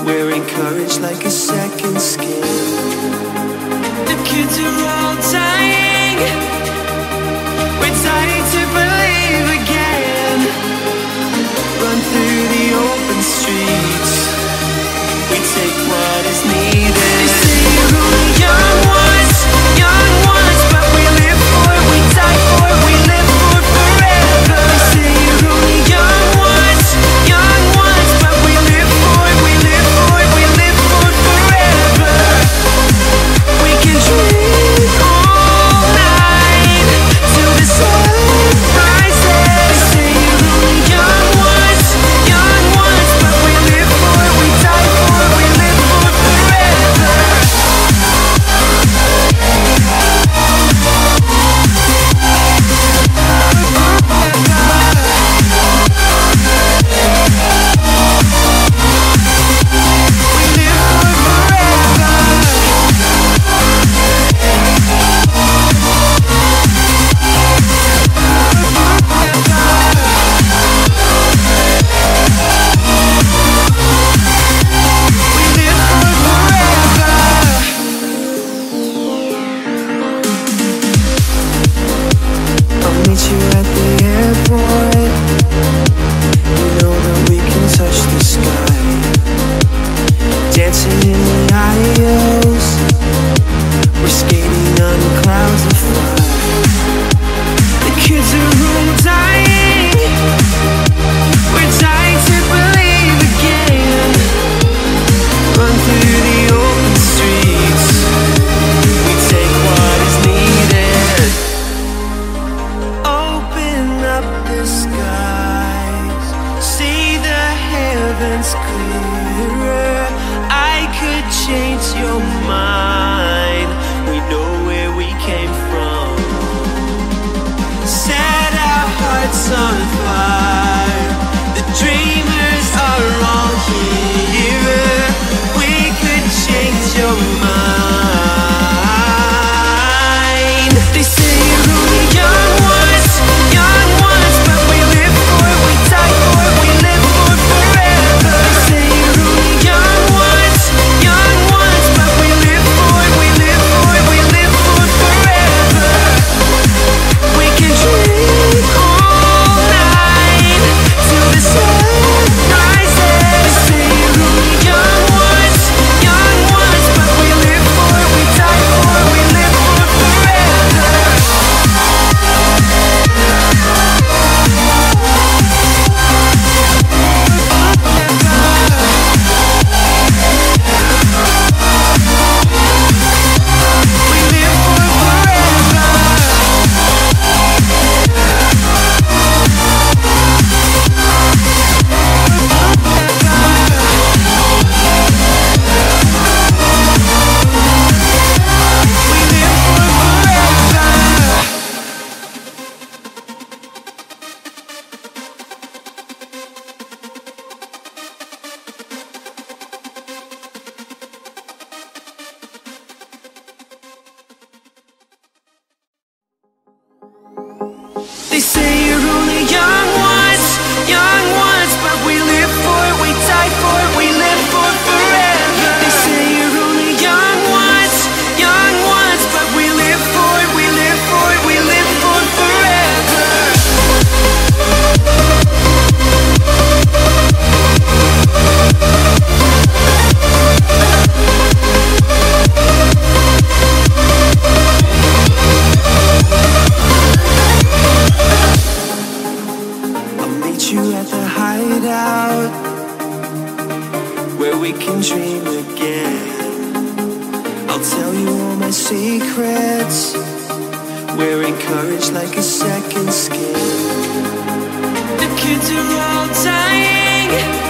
We're encouraged like a second skin. The kids are all dying. We're dying to believe again. Run through the open streets. We take what is needed. They say you're only young ones, but we live for it, we die for it, we live for it forever. They say you're only young ones, but we live for it, we live for it, we live for it forever. We can dream all night till the sun rises. They say you're only young ones, but we live for it, we die for it, we live for it forever. They say you're only young ones, but we live for it, we die for it, we live for it forever. They say you're only young ones, but we live for it, we live for it, we live for it forever. Where we can dream again. I'll tell you all my secrets. We're encouraged like a second skin. The kids are all dying.